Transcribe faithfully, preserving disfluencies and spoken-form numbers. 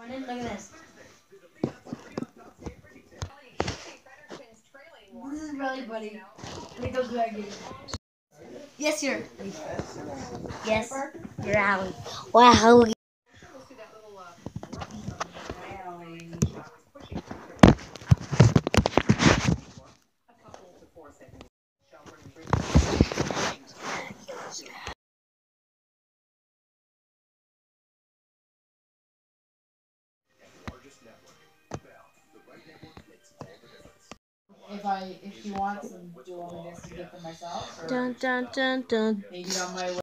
Look at this. This is really funny. Like a good. Yes, you're. Yes, you're out. Wow. If I, if she wants them, do you want me just to get them myself, or Dun dun dun dun. maybe on my way?